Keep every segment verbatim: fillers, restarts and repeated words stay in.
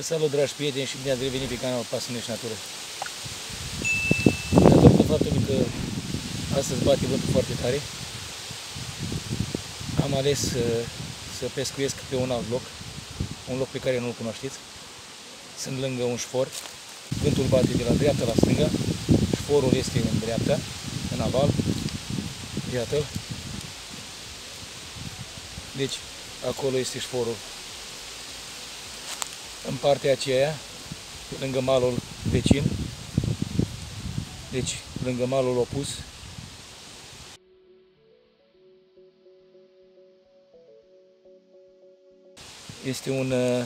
Salut, dragi prieteni, și bine ați revenit pe canalul Pasiune și Natură. Datorită faptului că astăzi bate vântul foarte tare, am ales să, să pescuiesc pe un alt loc, un loc pe care nu-l cunoașteți. Sunt lângă un șfor, vântul bate de la dreapta la stânga, șforul este în dreapta, în aval, iată-l. Deci, acolo este șforul. În partea aceea, lângă malul vecin, deci lângă malul opus, este un,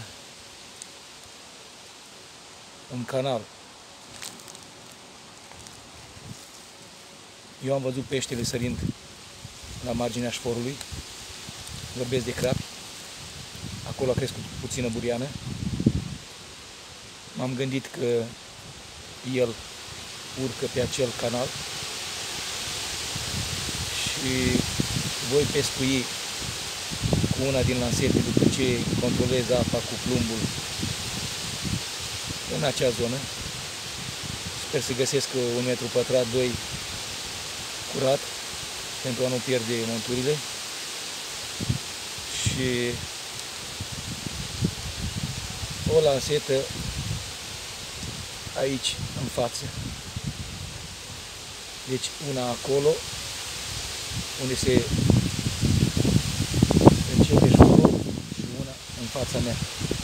un canal. Eu am văzut peștele sărind la marginea șforului, vorbesc de crapi, acolo a crescut puțină buriană. M-am gândit că el urcă pe acel canal și voi pescui cu una din lansete după ce controlez apa cu plumbul în acea zonă. Sper să găsesc un metru pătrat, doi curat, pentru a nu pierde monturile. Și o lansetă aici, în față. Deci una acolo, unde se începe șforul, și una în fața mea.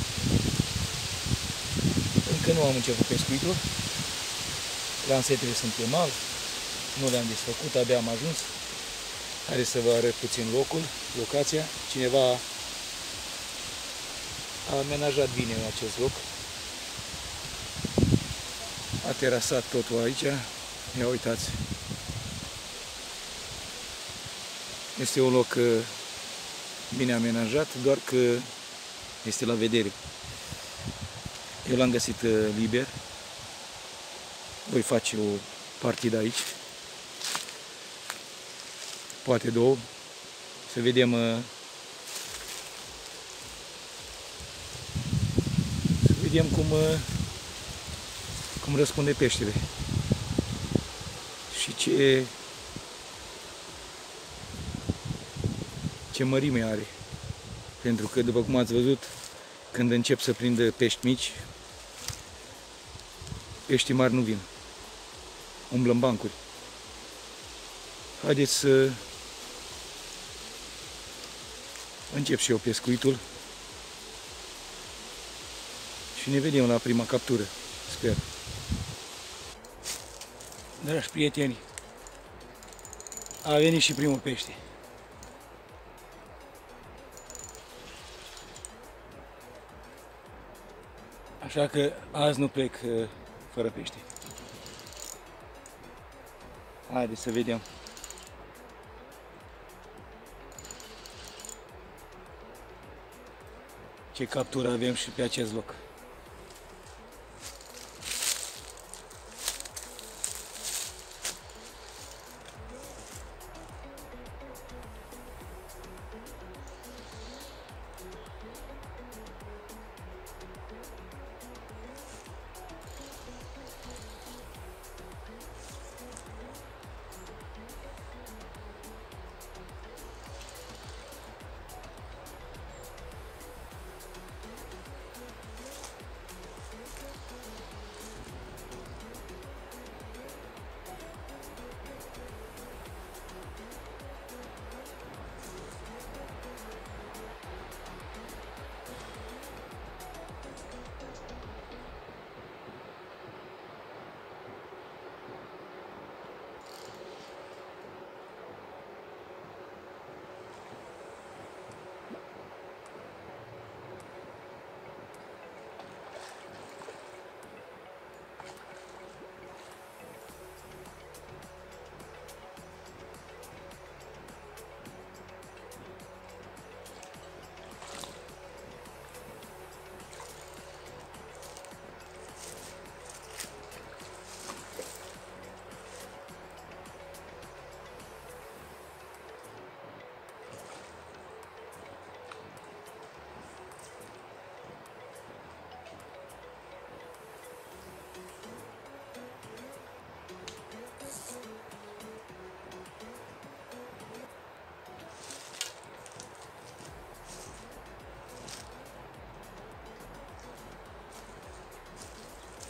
Încă nu am început pescuitul. Lansetele sunt pe mal, nu le-am desfăcut, abia am ajuns. Haideți să vă arăt puțin locul, locația. Cineva a amenajat bine în acest loc. A terasat totul aici. Ia uitați. Este un loc bine amenajat, doar că este la vedere. Eu l-am găsit liber. Voi face o partidă aici. Poate două. Să vedem să vedem cum cum răspunde peștele și ce ce mărime are. Pentru că, după cum ați văzut, când încep să prindă pești mici, peștii mari nu vin. Umblă în bancuri. Haideți să încep și eu pescuitul și ne vedem la prima captură, sper. Dragi prieteni, a venit și primul pește. Așa că azi nu plec fără pește. Haideți să vedem. Ce captură avem și pe acest loc.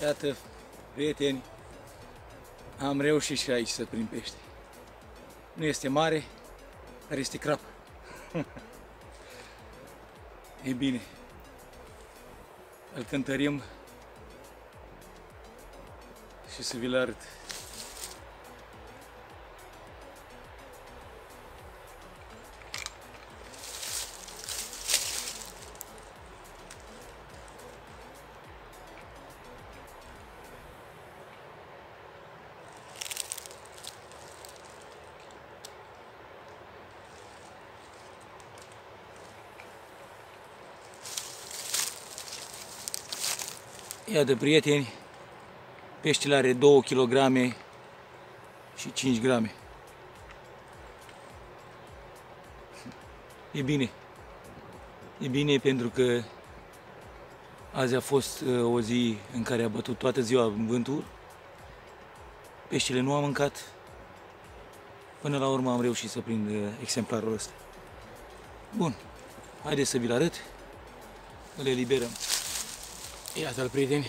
Iată, prieteni, am reușit și aici să prind pește. Nu este mare, dar este crap. E bine, îl cântărim și să vi-l arăt. Iată, prieteni, peștele are două kilograme și cinci grame. E bine. E bine pentru că azi a fost o zi în care a bătut toată ziua vântul. Peștele nu a mâncat. Până la urmă am reușit să prind exemplarul ăsta. Bun, haideți să vi-l arăt. Îl eliberăm. Iată-l, prieteni.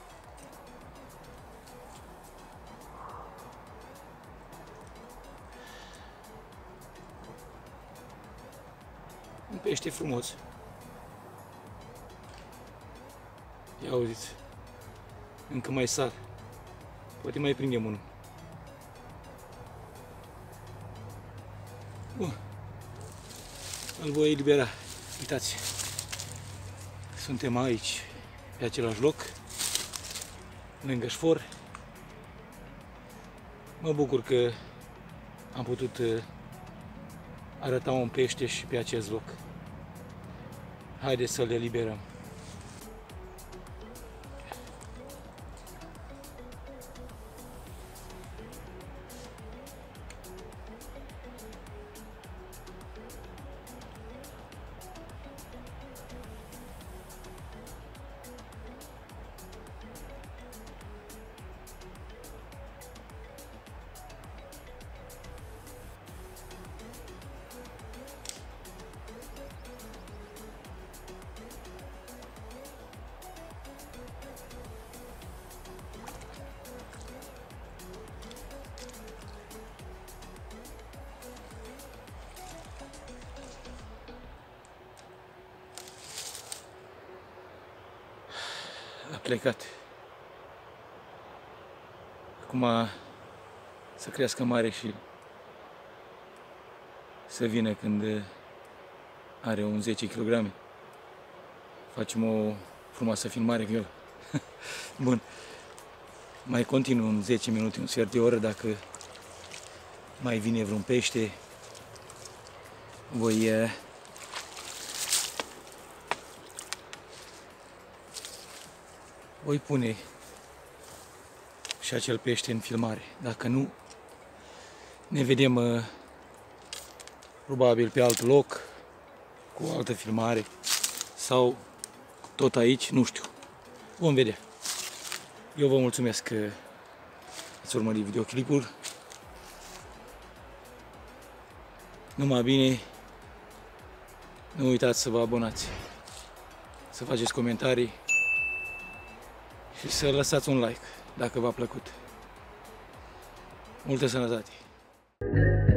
Un pește frumos. Ia auziți. Încă mai sar. Poate mai prindem unul. Bun. Îl voi elibera. Uitați. Suntem aici, pe același loc, lângă șfor. Mă bucur că am putut arăta un pește și pe acest loc. Haideți să le eliberăm. A plecat. Acum să crească mare și să vină când are un zece kilograme. Facem o frumoasă filmare cu el. Bun. Mai continuu în zece minute, un sfert de oră, dacă mai vine vreun pește. Voi Voi pune și acel pește în filmare. Dacă nu, ne vedem uh, probabil pe alt loc, cu o altă filmare, sau tot aici, nu știu. Vom vedea. Eu vă mulțumesc că ați urmărit videoclipul. Numai bine, nu uitați să vă abonați, să faceți comentarii și să lăsați un like dacă v-a plăcut. Multă sănătate!